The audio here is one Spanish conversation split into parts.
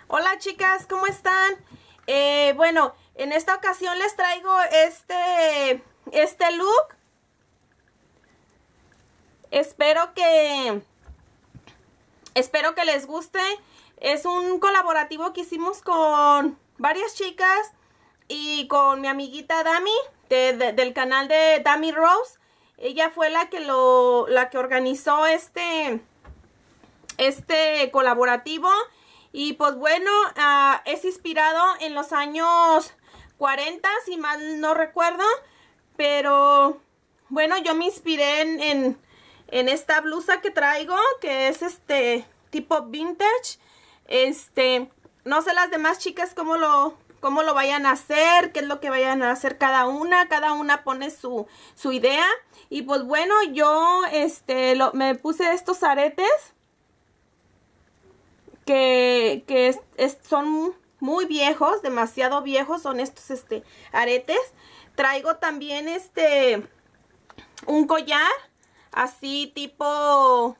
Hola chicas, ¿cómo están? Bueno, en esta ocasión les traigo este look. Espero que les guste. Es un colaborativo que hicimos con varias chicas y con mi amiguita Dami del canal de Dami Rose. Ella fue la que organizó este colaborativo. Y pues bueno, es inspirado en los años 40, si mal no recuerdo. Pero bueno, yo me inspiré en esta blusa que traigo, que es tipo vintage. No sé las demás chicas cómo lo vayan a hacer, qué es lo que vayan a hacer cada una. Cada una pone su idea. Y pues bueno, yo me puse estos aretes que son muy viejos, demasiado viejos son estos aretes. Traigo también un collar así tipo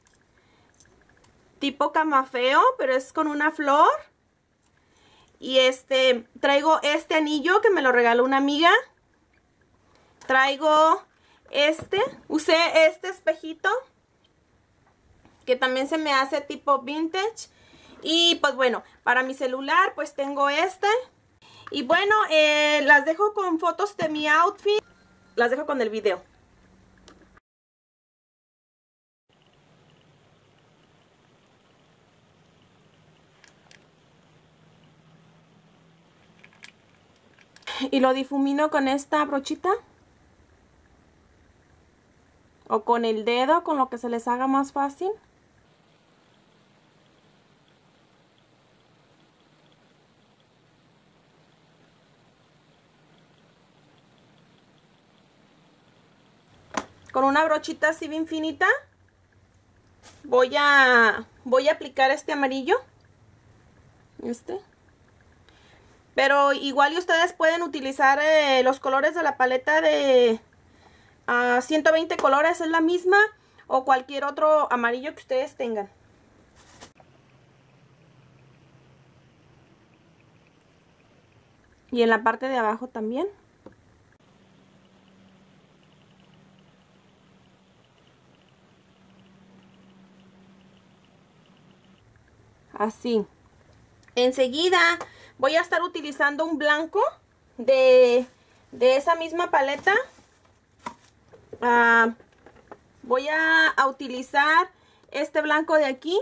camafeo, pero es con una flor. Y traigo este anillo que me lo regaló una amiga. Traigo usé este espejito que también se me hace tipo vintage. Y pues bueno, para mi celular pues tengo y bueno, las dejo con fotos de mi outfit. Las dejo con el video. Y lo difumino con esta brochita. O con el dedo, con lo que se les haga más fácil. Con una brochita así bien finita voy a aplicar este amarillo. Pero igual y ustedes pueden utilizar los colores de la paleta de 120 colores, es la misma, o cualquier otro amarillo que ustedes tengan. Y en la parte de abajo también. Así. Enseguida voy a estar utilizando un blanco de esa misma paleta. Voy a utilizar este blanco de aquí.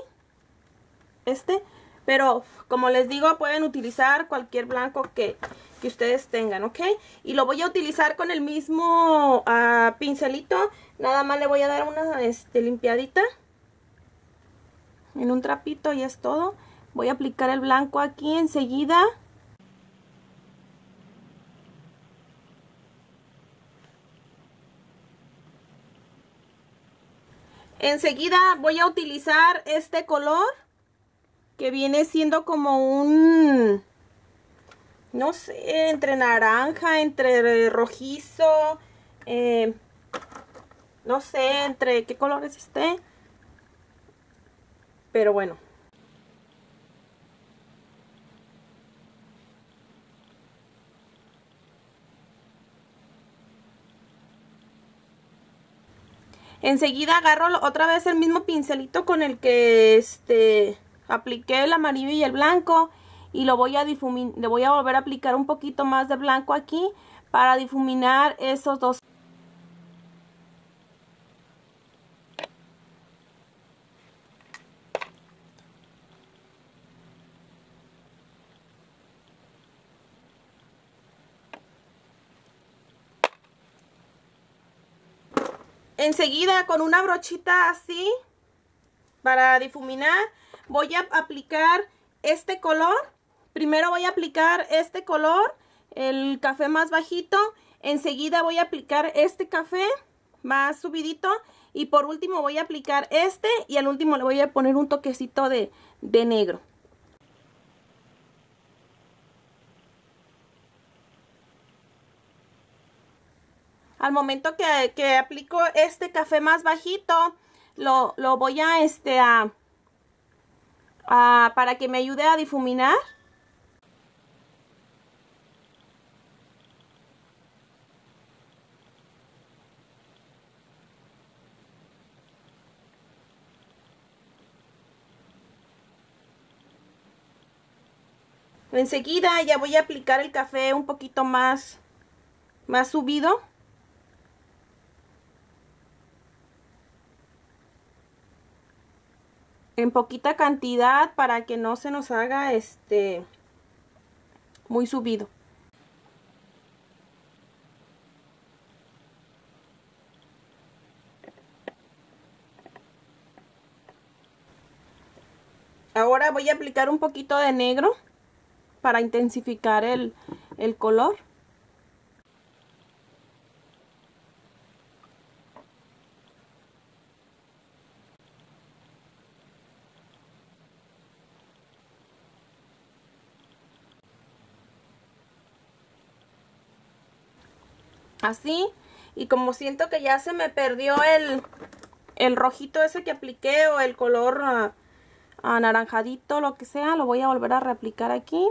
Pero como les digo, pueden utilizar cualquier blanco que ustedes tengan, ¿ok? Y lo voy a utilizar con el mismo pincelito. Nada más le voy a dar una limpiadita en un trapito y es todo. Voy a aplicar el blanco aquí enseguida. Enseguida voy a utilizar este color que viene siendo como un, no sé, entre naranja, entre rojizo, no sé entre qué colores esté, pero bueno. Enseguida agarro otra vez el mismo pincelito con el que apliqué el amarillo y el blanco y lo voy a difuminar, le voy a volver a aplicar un poquito más de blanco aquí para difuminar esos dos. Enseguida con una brochita así para difuminar voy a aplicar este color. Primero voy a aplicar este color, el café más bajito. Enseguida voy a aplicar este café más subidito. Y por último voy a aplicar y al último le voy a poner un toquecito de negro. Al momento que aplico este café más bajito, lo voy a para que me ayude a difuminar. Enseguida ya voy a aplicar el café un poquito más subido. En poquita cantidad para que no se nos haga muy subido. Ahora voy a aplicar un poquito de negro para intensificar el color. Así, y como siento que ya se me perdió el rojito ese que apliqué o el color anaranjadito, lo que sea, lo voy a volver a reaplicar aquí.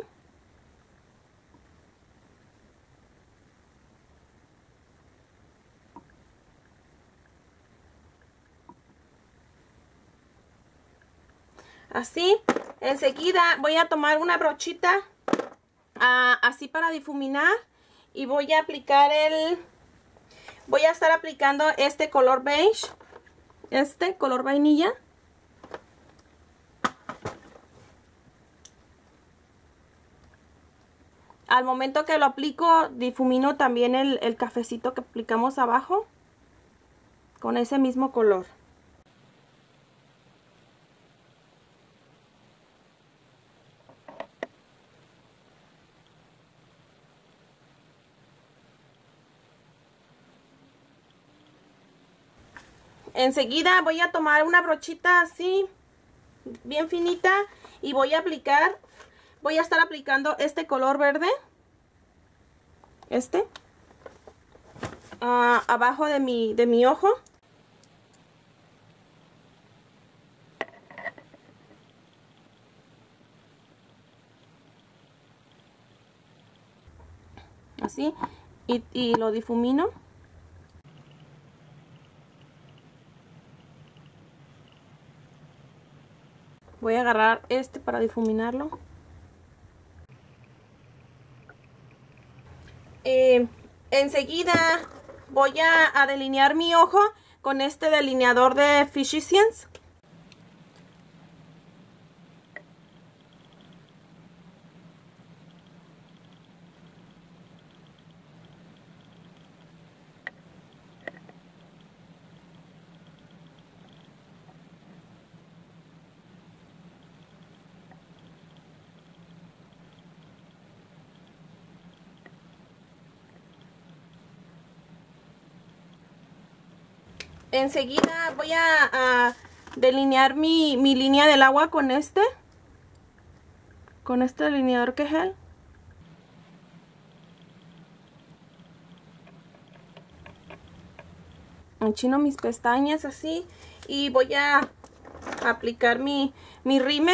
Así, enseguida voy a tomar una brochita así para difuminar y voy a aplicar voy a estar aplicando este color beige, color vainilla. Al momento que lo aplico, difumino también el cafecito que aplicamos abajo con ese mismo color. Enseguida voy a tomar una brochita así, bien finita, y voy a estar aplicando este color verde, abajo de mi ojo. Así, y lo difumino. Voy a agarrar para difuminarlo. Enseguida voy a delinear mi ojo con este delineador de Physicians. Enseguida voy a delinear mi línea del agua con este delineador que es él. Enchino mis pestañas así y voy a aplicar mi rímel.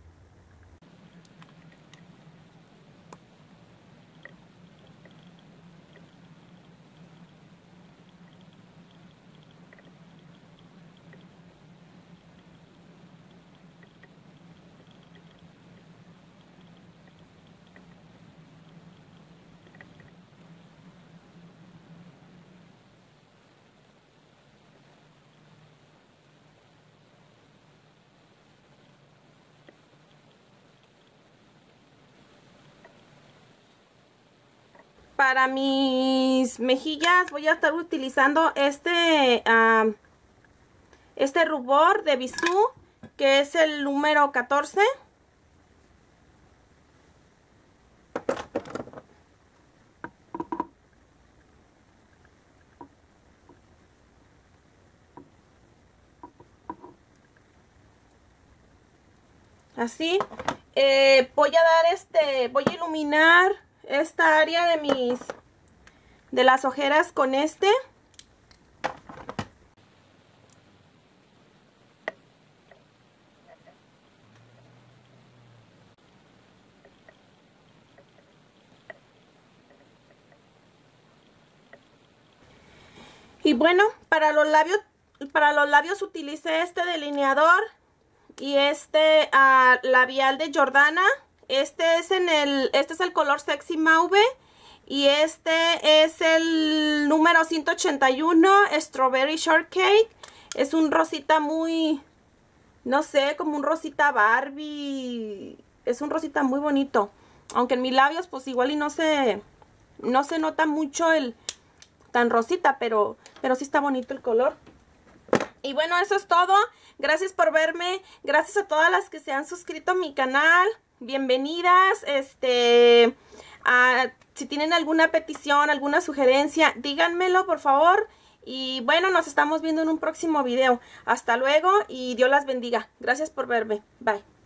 Para mis mejillas voy a estar utilizando este rubor de Bisú, que es el número 14. Así. Voy a dar voy a iluminar esta área de las ojeras con Y bueno, para los labios utilicé este delineador y este labial de Jordana. Este es el color Sexy Mauve. Y este es el número 181, Strawberry Shortcake. Es un rosita muy, no sé, como un rosita Barbie. Es un rosita muy bonito. Aunque en mis labios pues igual y no se nota mucho el tan rosita, pero sí está bonito el color. Y bueno, eso es todo. Gracias por verme. Gracias a todas las que se han suscrito a mi canal. Bienvenidas. Si tienen alguna petición, alguna sugerencia, díganmelo por favor. Y bueno, nos estamos viendo en un próximo video. Hasta luego y Dios las bendiga. Gracias por verme. Bye.